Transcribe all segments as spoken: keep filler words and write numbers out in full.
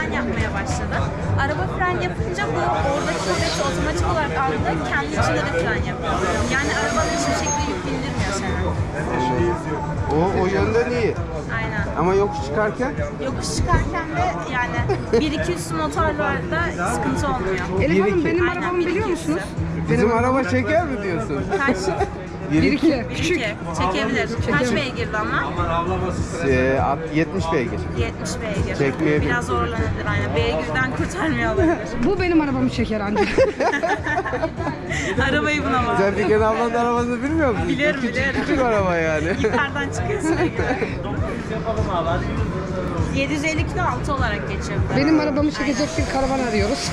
fren yapmaya başladı. Araba fren yapınca bu oradaki kuvveti otomatik olarak algılayıp kendi içinde de fren yapıyor. Yani arabanın hiçbir şekilde yük bindirmiyor sana. O, o yönden iyi. Aynen. Ama yokuş çıkarken? Yokuş çıkarken de yani bir iki üç motorlarda sıkıntı olmuyor. Elif Hanım benim Aynen, arabamı biliyor musunuz? Bizim araba çeker mi diyorsun? Kaç? bir iki. Küçük. Çekebilir. Kaç beygirdi ama? Ee, yetmiş beygir. yetmiş beygir. Çekmeyebilir. Biraz zorlanabilir aynen. Beygirden kurtarmıyor olabilir. Bu benim arabamı çeker ancak. Arabayı buna var. Sen Figen ablanın arabasını bilmiyor musun? Biliyorum, küçük, biliyorum. Küçük araba yani. Yukarıdan çıkıyor sürekli. yedi yüz elli kilo altı olarak geçiyor. Benim arabamı çekecek bir karavan arıyoruz.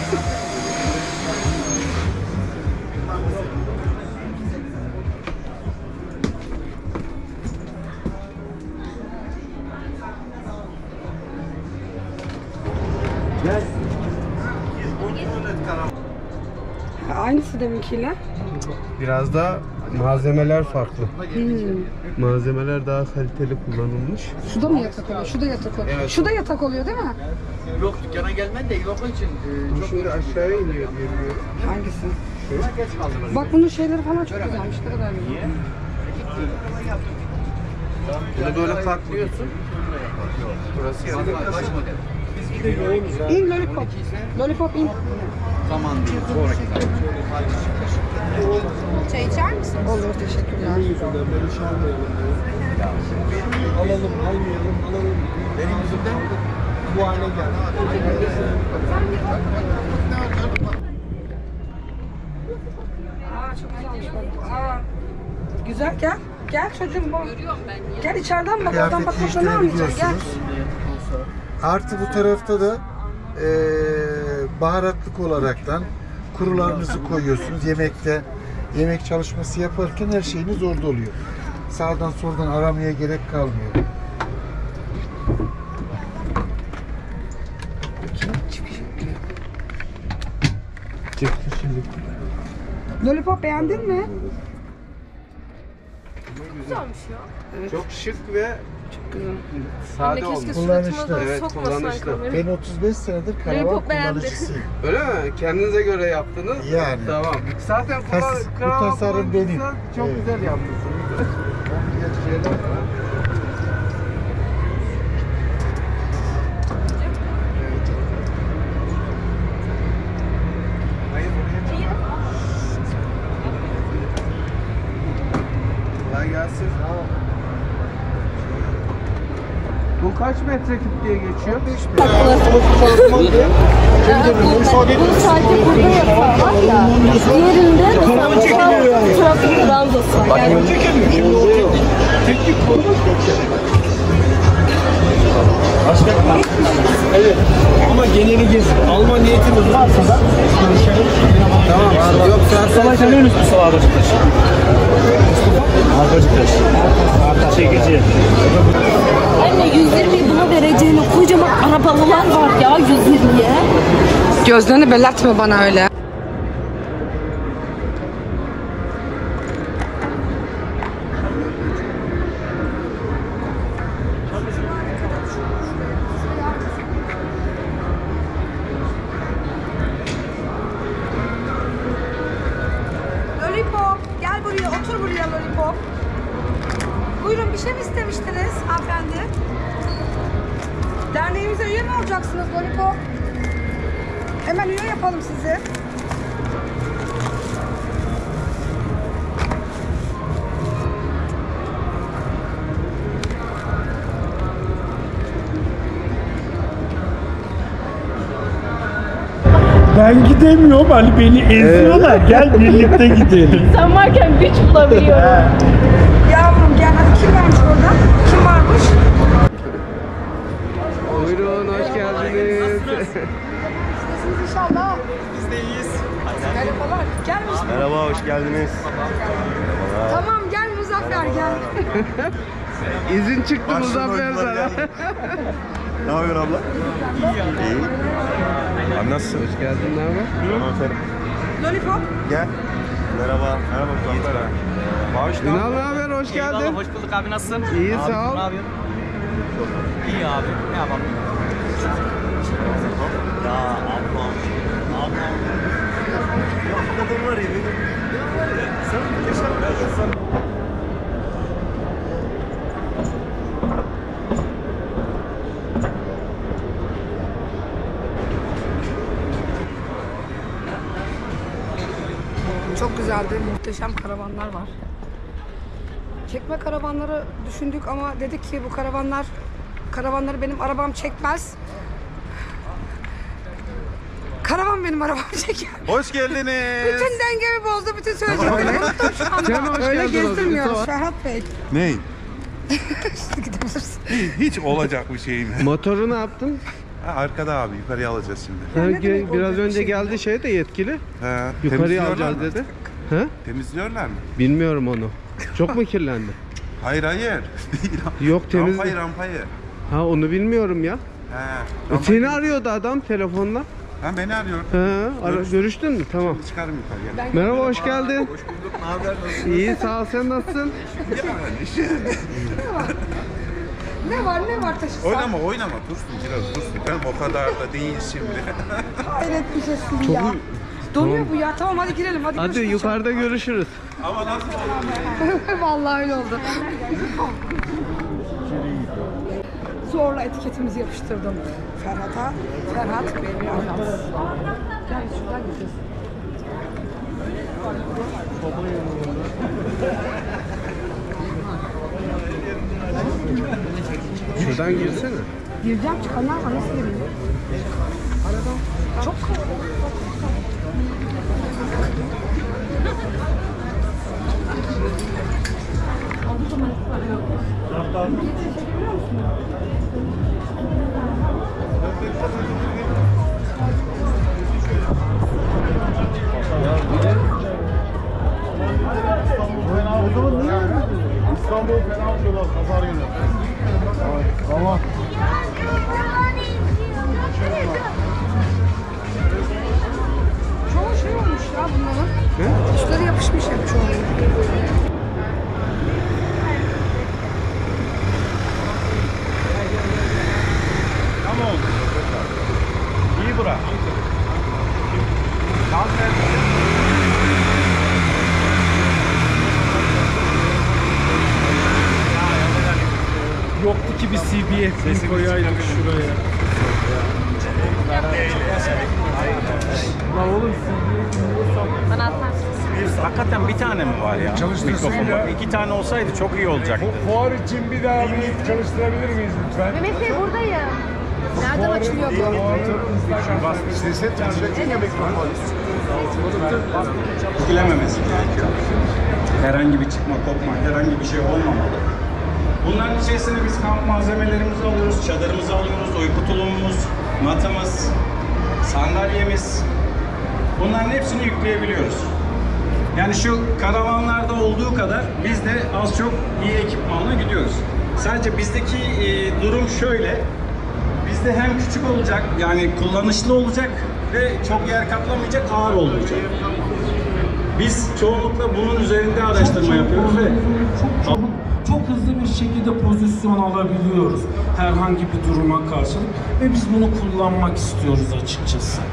Aynısı deminkiyle. Biraz da malzemeler farklı. Hmm. Malzemeler daha kaliteli kullanılmış. Şu da mı yatak oluyor? Şu da yatak oluyor. Evet. Şu da yatak oluyor değil mi? Yok dükkana gelmen de yok için. E, Bu şimdi aşağıya iniyor diye biliyorum. Hangisi? geç kaldım. Bak bunun şeyleri falan çok güzelmiş. Ne kadar güzel. Bunu böyle katlıyorsun. Burası yatak. Baş model. İn lollipop. Lollipop in. Zaman değil. Sonraki zaman. Çay içer misin? Olur teşekkürler. Alalım, almayalım, alalım. Benim yüzümden Bu hale geldi. Aa çok güzelmiş bak. Aa. Güzel gel. Gel çocuğum bu. Gel içeriden bak. Oradan bak. Burada ne almayacaksın? Gel. Artı bu tarafta da eee baharatlık olaraktan kurularınızı koyuyorsunuz. Yemekte yemek çalışması yaparken her şeyiniz orada oluyor. Sağdan soldan aramaya gerek kalmıyor. Çıktı şimdi. Lollipop beğendin mi? Güzelmiş ya. Çok şık ve Güzel. sade olmuş. Kullanışlı. Evet, kullanışlı. Ben otuz beş senedir karavan kullanıcısıyım. Öyle mi? Kendinize göre yaptınız. Yani. Tamam. Zaten Tas- kullan, bu karavan tasarım benim. kullanıcıysan çok Evet. güzel yapmışsınız. Kolay gelsin. Bu kaç metreküp diye geçiyor? Bu sadece burada yapağı var ya, diğerinde mesela trafik ranzası. Yani Evet. Ama geneli gez. Alma niyetimiz varsa da görüşelim. Tamam abi. Yok sen Salay tanıyor musun Mustafa Arpacıktaş? Arpacıktaş. Çekici. anne yüz yirmi buna vereceğine kocaman arabalılar var ya yüz yirmiye. Gözlerini belirtme bana öyle. Lollipop, gel buraya, otur buraya Lollipop. Buyurun, bir şey mi istemiştiniz hanımefendi? Derneğimize üye mi olacaksınız Lollipop? Hemen üye yapalım sizi. Ben gidemiyorum hani beni eziyorlar. Gel birlikte gidelim. Sen varken güç bulabiliyorum. Yavrum gel, hadi kim varmış orada? Kim varmış? Buyurun, hoş geldiniz. Nasılsınız inşallah? Biz de iyiyiz. Merhabalar. Gelmiş. Merhaba, hoş geldiniz. Tamam gel Muzaffer gel. İzin çıktı Muzaffer sana. Ne yapıyorsun abla? İyi ya. İyi. Abi nasılsın? Hoş geldin, ne haber? Tamam efendim. Lollipop. Gel. Merhaba. Merhaba Muzaffer. Bağış ne Ünal, ne haber? Hoş geldin. Eyvallah, hoş bulduk abi, nasılsın? İyi, Abi, sağ ol. Ne yapıyorsun? İyi abi, ne yapalım? Ya ablam. Ablam. Ya bu kadın var ya benim. Sen muhteşem bir insan. Çok güzeldi, muhteşem karavanlar var. Çekme karavanları düşündük ama dedik ki bu karavanlar, karavanları benim arabam çekmez. Karavan benim arabam çeker. Hoş geldiniz. Bütün dengemi bozdu, bütün söyleyeceklerimi unuttum şu anda. Öyle gezdirmiyoruz Ferhat Bey. Ney? Gidebilirsin. Hiç olacak bir şey mi? Motoru ne yaptın? Ha, arkada abi yukarıya alacağız şimdi. Ha, ne demek biraz olacak önce şey? geldi şey de yetkili. He, Yukarıya temizliyorlar alacağız mı? dedi. Ha? Temizliyorlar mı? Bilmiyorum onu. Çok mu kirlendi? Hayır hayır. Yok, temiz- Rampayı rampayı. Ha, onu bilmiyorum ya. He. E, rampayı- seni arıyordu adam telefonla. Ha, beni arıyor. Ha, ara, görüştün mü? Tamam. Çıkarım yukarıya. Merhaba, hoş geldin. Hoş bulduk. Ne haber? Nasılsın? İyi, sağ ol, sen nasılsın? Ne var ne var taşısan? Oynama oynama. Dursun biraz dursun. Ben o kadar da değil şimdi. Hayret bir şeysin ya. Donuyor bu ya. Tamam hadi girelim. Hadi, Hadi görüşürüz. yukarıda görüşürüz. Ama nasıl? Vallahi öyle oldu. Zorla etiketimizi yapıştırdım. Ferhat'a. Ferhat Bey Ajans. Gel şuradan gideceğiz. Şuradan girsene. Gireceğim, çıkanlar var. Nasıl gireyim? Aradan. Çok kalabalık. İstanbul fena atıyorlar pazar günü. Tamam. Çoğu şey olmuş ya bunların. Ne? Üstleri yapışmış hep çoğu. Tamam oldu. İyi bura. Gaz ver. Yoktu ki bir C B S koyaydık şuraya. Lan oğlum Bana atarsın. Hakikaten bir tane mi var ya? Mikrofon bak. İki tane olsaydı çok iyi olacaktı. Fuar için bir daha bir çalıştırabilir miyiz lütfen? Mehmet Bey buradayım. Nereden açılıyor bu? İstese çalışacaksın ya mikrofon. Etkilememesi gerekiyor. Herhangi bir çıkma, kopma, herhangi bir şey olmamalı. Bunların içerisine biz kamp malzemelerimizi alıyoruz, çadırımızı alıyoruz, uyku tulumumuz, matımız, sandalyemiz. Bunların hepsini yükleyebiliyoruz. Yani şu karavanlarda olduğu kadar biz de az çok iyi ekipmanla gidiyoruz. Sadece bizdeki e, durum şöyle. Bizde hem küçük olacak, yani kullanışlı olacak ve çok yer kaplamayacak, ağır olmayacak. Biz çoğunlukla bunun üzerinde araştırma yapıyoruz ve Çok, çok hızlı bir şekilde pozisyon alabiliyoruz herhangi bir duruma karşılık ve biz bunu kullanmak istiyoruz açıkçası.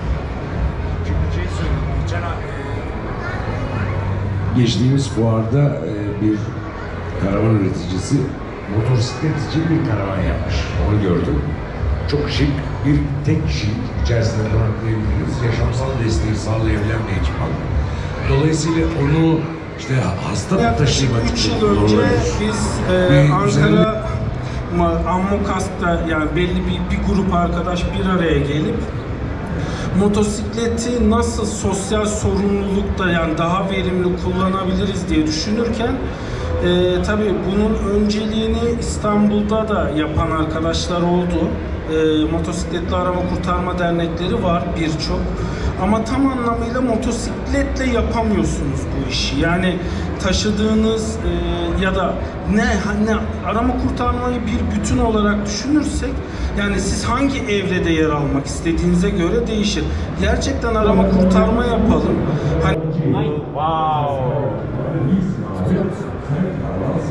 Geçtiğimiz fuarda e, bir karavan üreticisi motosiklet için bir karavan yapmış. Onu gördüm. Çok şık, bir tek kişilik içerisinde konaklayabildiğiniz, yaşamsal desteği sağlayabilen bir ekipman. Dolayısıyla onu işte hasta taşımak üç için yıl önce kullanılabilir. biz e, Bir Ankara güzellik- Ma- Ammokast'ta yani belli bir, bir grup arkadaş bir araya gelip motosikleti nasıl sosyal sorumlulukta yani daha verimli kullanabiliriz diye düşünürken e, tabii bunun önceliğini İstanbul'da da yapan arkadaşlar oldu. E, motosikletli arama kurtarma dernekleri var birçok. Ama tam anlamıyla motosikletle yapamıyorsunuz bu işi. Yani taşıdığınız e, ya da ne, ne arama kurtarmayı bir bütün olarak düşünürsek yani siz hangi evrede yer almak istediğinize göre değişir. Gerçekten arama kurtarma yapalım. Hani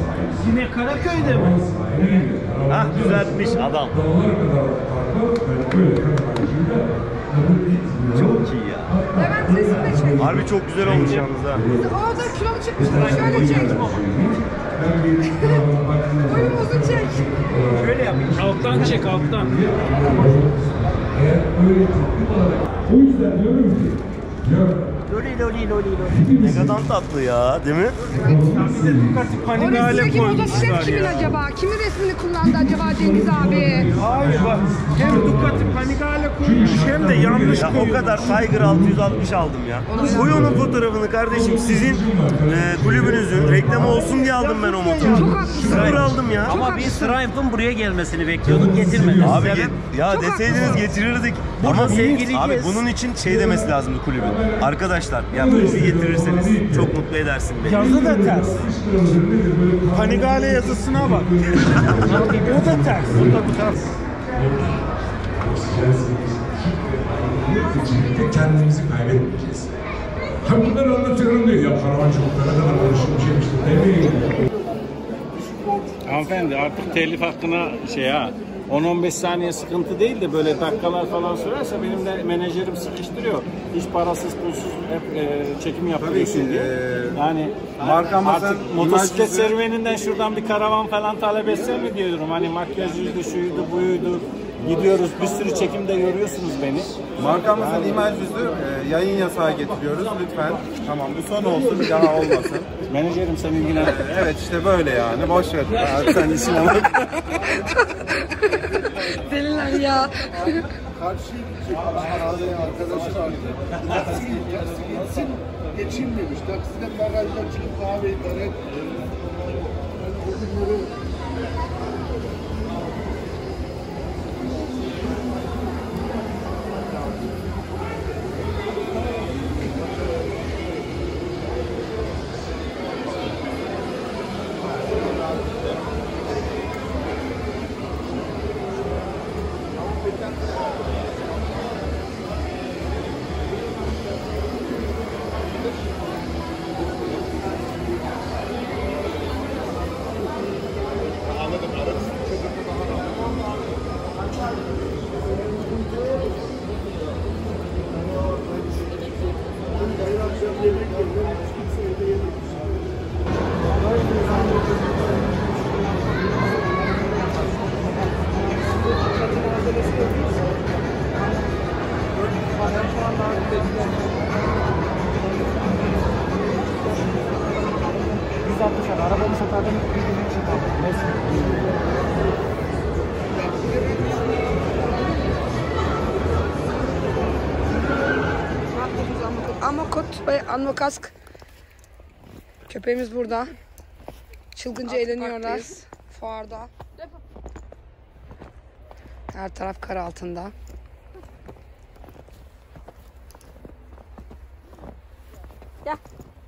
yine Karaköy'de mi? Hah düzeltmiş adam. Çok iyi ya. Levent sesini çek. Harbi çok güzel olmuş yalnız ha. Orada kilolu çıkmıştır. Şöyle çek. Boyumuzu çek. Şöyle yapayım. Alttan çek alttan. O yüzden diyorum ki Loli loli loli loli. Ne kadar tatlı ya, değil mi? Bir de Ducati Panigale Orası koymuşlar motosiklet kimin ya. acaba? Kimin resmini kullandı acaba Cengiz abi? Hayır bak, hem Ducati Panigale koymuş hem de yanlış Ya o koyuyor. kadar Tiger altı yüz altmış aldım ya. Koy onun fotoğrafını kardeşim. Sizin e, kulübünüzün reklamı olsun diye aldım ben o motoru. Çok haklısın. Sıfır aldım ya. Ama biz Triumph'ın buraya gelmesini bekliyorduk, getirmedi. Abi Sebep? ge- ya deseydiniz getirirdik. Ama sevgili abi Gez. bunun için şey demesi lazımdı kulübün. Arkadaşlar ya bizi getirirseniz çok mutlu edersin beni. Yazı da ters. Panigale yazısına bak. O da ters. O da ters. kendimizi kaybetmeyeceğiz. Ha bunları anlatıyorum diyor. Ya karavancılıklara kadar konuşulmuş işte. Demeyin. Hanımefendi artık telif hakkına şey ha on on beş saniye sıkıntı değil de böyle dakikalar falan sürerse benim de menajerim sıkıştırıyor. Hiç parasız pulsuz hep e, çekim yapıyorsun diye. Yani markamızın artık motosiklet imaj yüzü- serüveninden şuradan bir karavan falan talep etse mi diyorum. Hani makyajıydı, şuydu, buydu. Gidiyoruz bir sürü çekimde görüyorsunuz beni. Markamızın Yani- imaj yüzü e, yayın yasağı getiriyoruz lütfen. Tamam bu son olsun, bir daha olmasın. Menajerim sen ilgilen. Evet işte böyle yani, boş ver. Abi sen işine bak. Deliler ya. Karşıya gidecek arkadaşı vardı. Taksi gitsin, geçinmemiş. Taksiden bagajdan çıkıp kahve idare etmiyor. Yani o günleri Biz altmışlar. Arabamı satardım. Birbirine çıkardım. Neyse. Amakot ve Anmokask. Köpeğimiz burada. Çılgınca eğleniyorlar fuarda. Her taraf kar altında. Gel.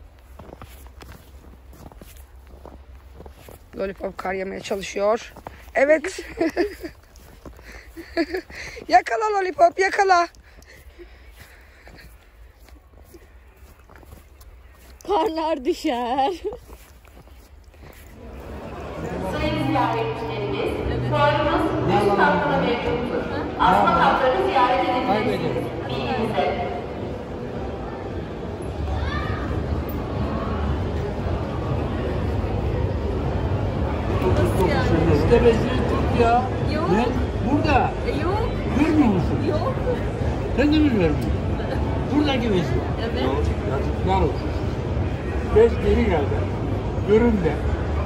Lollipop kar yemeye çalışıyor. Evet. Yakala Lollipop, yakala. Karlar düşer. Sayın ziyaretçilerimiz, fuarımız üst katkıda mevcuttur. Asma katları ziyaret edebilirsiniz. Bilginize. Nasıl yani? İşte besini tut ya. Yok. Ne? Burada. E, yok. Görmüyor musun? Yok. Sen de mi görmüyorsun? Buradaki besi. Evet. Yazıklar olsun. Bes geri geldi. Görün de.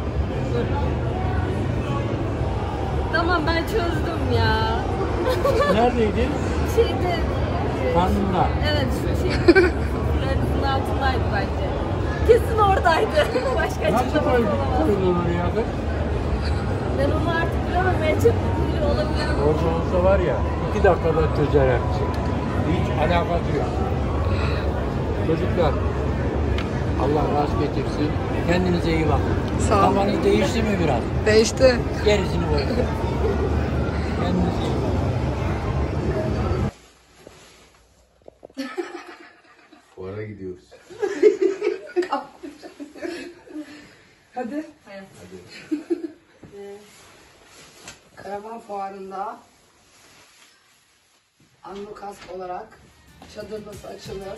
Tamam ben çözdüm ya. Neredeydin? Şeyde. Karnında. Evet şu şey. Şurasının altındaydı bence. Kesin oradaydı. Başka Nasıl açıklaması koydun olamaz. oraya da? Ben onu artık bilemem. Ben çok biri olabilirim. Orada olsa var ya, iki dakikada çözer her şey. Hiç alakası yok. Çocuklar, Allah razı getirsin. Kendinize iyi bakın. Sağ olun. Kafanız değişti mi biraz? Değişti. Gerisini koyun. Kendinize iyi bakın. Fuara gidiyoruz. Hadi. Evet. Karavan fuarında Anlukas olarak çadırımız açılır.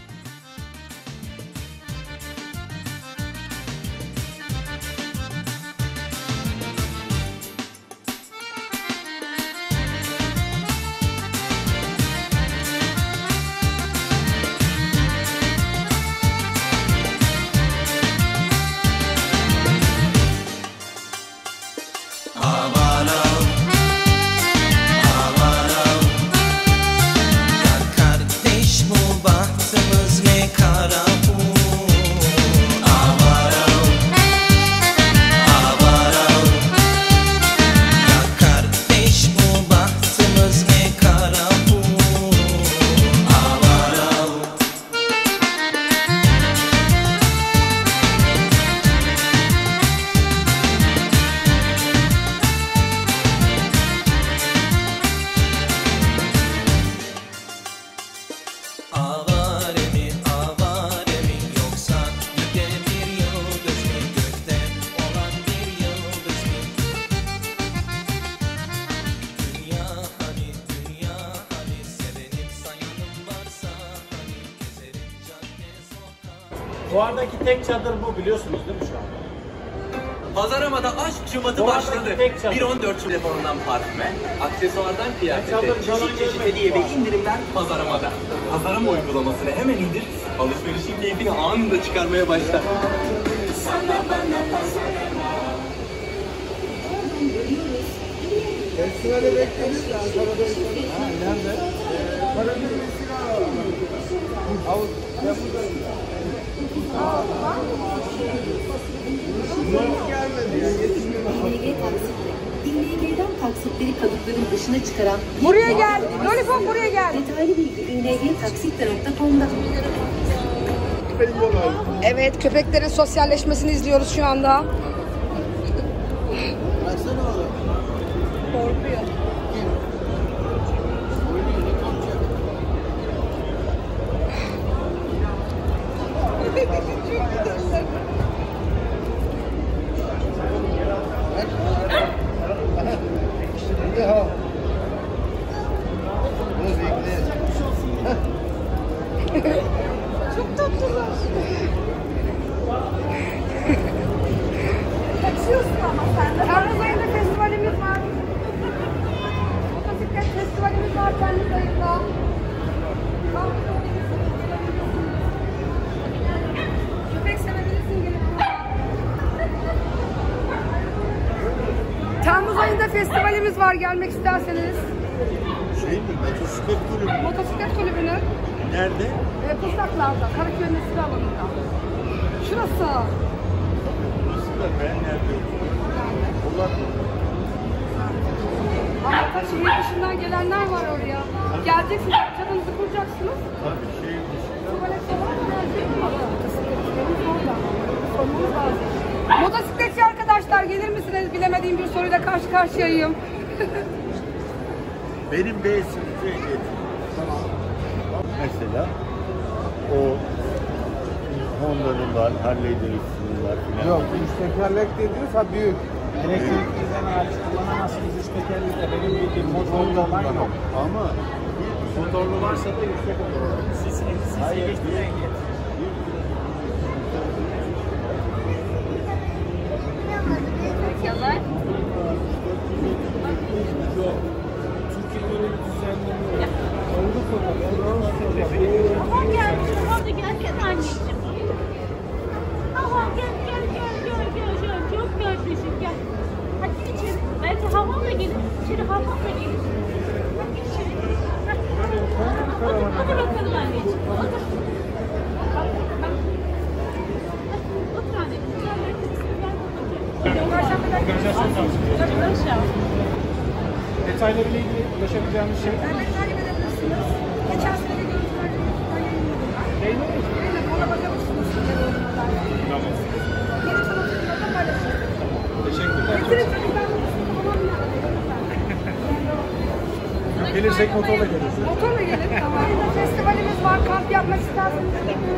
Fuardaki tek çadır bu, biliyorsunuz değil mi şu an? Pazarama'da aşk Şubat'ı başladı. bir on dört telefonundan parfüme, aksesuardan kıyafete, çeşit çeşit hediye ve indirimler Pazarama'da. Pazarama uygulamasını hemen indir, alışverişin keyfini anında çıkarmaya başla. Sana bana Pazarama. Festivale bekleriz de Ankara'da. Ha, nerede? Karagül Vesile Havuz. İ N G'den taksitleri kalıpların dışına çıkaran... Buraya gel, Lollipop buraya gel. Detaylı bilgi i n g taksitle nokta com'da. Evet, köpeklerin sosyalleşmesini izliyoruz şu anda. Korkuyor. Çok tatlılar. Kaçıyorsun ama sen de. Temmuz ayında festivalimiz var. Motosiklet festivalimiz var Temmuz ayında. Köpek sevebilirsin gelip. Temmuz ayında festivalimiz var, gelmek isterseniz. Şey mi? Motosiklet kulübü. Motosiklet kulübünün. Nerede? E, Pusaklar'da, Karaköy'ün Nesli alanında. Şurası. Burası da ben nerede? Onlar Ama tabii şehir dışından gelenler var oraya. Geleceksiniz, çadırınızı kuracaksınız. tabii şehir dışında. Tuvalet falan gelecek mi? Motosikletçilerimiz orada. Sormamız lazım. Motosikletçi arkadaşlar gelir misiniz? Bilemediğim bir soruyla karşı karşıyayım. Benim B sınıfı ehliyetim. Mesela o Honda'nın var, Harley Davidson'ın var filan. Yok, üç tekerlek dediğiniz ha büyük. Elektrikli'den hariç kullanamazsınız üç tekerlekle. Benim bildiğim motorlu olan yok. Ama motorlu varsa da yüksek olur. Siz siz geçtiğiniz ehliyet. Yalan. Tamam gelmiş, hadi gel gel anneciğim. Tamam gel gel gel gel gel gel çok kardeşim gel. Hadi içeri. Belki hamamla gelin. İçeri hamamla gelin. Hadi içeri. Hadi, hadi bakalım anneciğim. Otur. Otur anneciğim. Detaylarıyla ilgili ulaşabileceğimiz şey. Evet, takip edebilirsiniz. Geçen sene de görüntüler yayınladılar. Evet, ona bakabilirsiniz. Tamam. Yeni tanıtımda da paylaşırız. Teşekkürler. Getirin çocuklar motosiklet falan. Gelirsek motorla geliriz. Motorla gelin. Tamam. Festivalimiz var. Kamp yapmak isterseniz.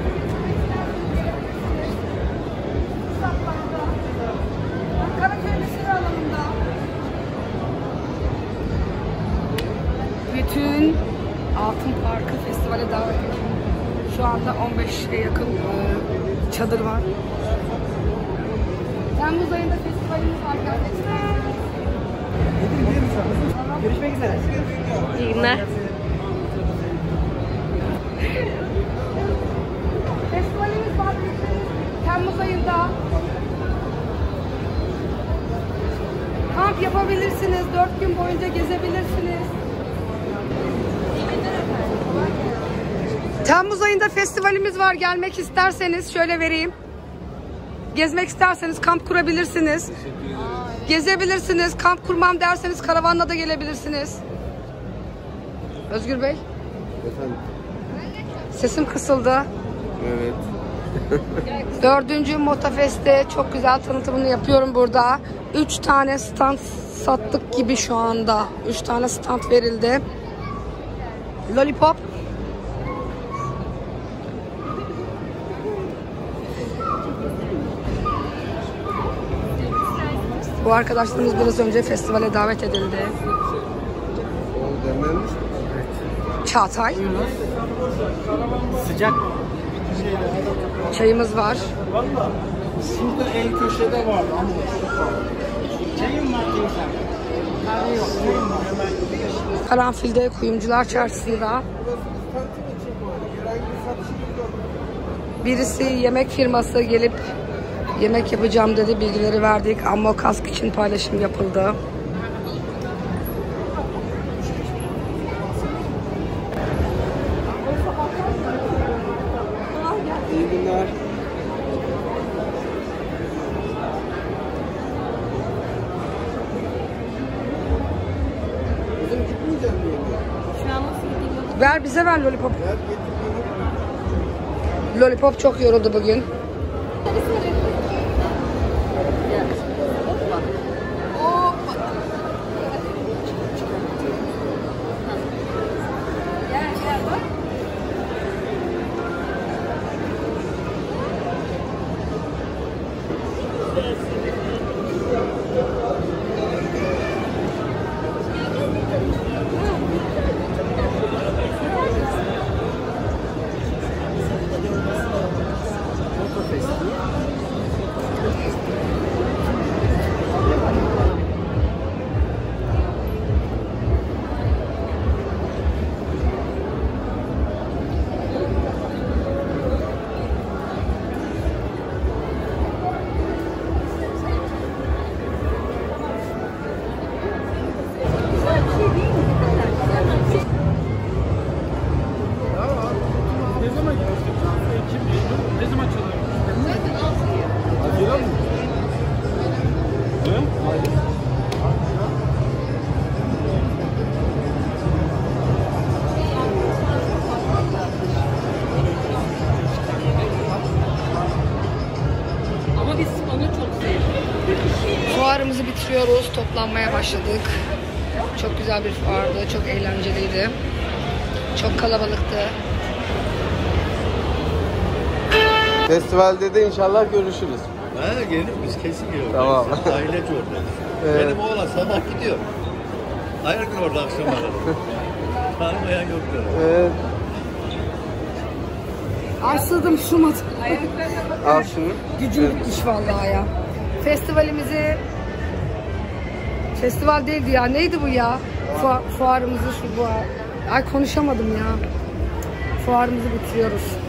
Karaköy'ün Nesli alanında. Bütün Altın Parkı Festivale davet edildim. Şu anda on beşe yakın e, çadır var. Temmuz ayında festivalimiz var kardeşler. Görüşmek üzere. İyi günler. Festivalimiz var Temmuz ayında. Kamp yapabilirsiniz. Dört gün boyunca gezebilirsiniz. Temmuz ayında festivalimiz var. Gelmek isterseniz şöyle vereyim. Gezmek isterseniz kamp kurabilirsiniz. Gezebilirsiniz. Kamp kurmam derseniz karavanla da gelebilirsiniz. Özgür Bey. Efendim? Sesim kısıldı. Evet. Dördüncü Motofest'te çok güzel tanıtımını yapıyorum burada. Üç tane stand sattık gibi şu anda. Üç tane stand verildi. Lollipop. Bu arkadaşlarımız biraz önce festivale davet edildi. O demlenmiş mi? Çağatay. Sıcak. Çayımız var. Valla. Şurada en köşede var ama. Çayım var teyzem. Kahve yok. Çayım var. Karanfil'de Kuyumcular Çarşısı'nda. Birisi yemek firması gelip yemek yapacağım dedi. Bilgileri verdik. Ammo kask için paylaşım yapıldı. İyi günler. Kızım gitmeyeceğim diyor. Şu an nasıl gidiyor? Ver bize ver lollipop. Lollipop çok yoruldu bugün. Fuarımızı bitiriyoruz. Toplanmaya başladık. Çok güzel bir fuardı. Çok eğlenceliydi. Çok kalabalıktı. Festivalde de inşallah görüşürüz. Ha gelin biz kesin geliyoruz. Tamam. Ailece oradayız. Evet. Benim oğlan sabah gidiyor. Her gün orada akşamları. Tanımayan yoktur. Evet. Arsızdım şumat. Al şunu. Gücüm Evet. bitmiş vallahi ya. Festivalimizi Festival değildi ya. Neydi bu ya? Fu fuarımızı şu bu. Ay konuşamadım ya. Fuarımızı bitiriyoruz.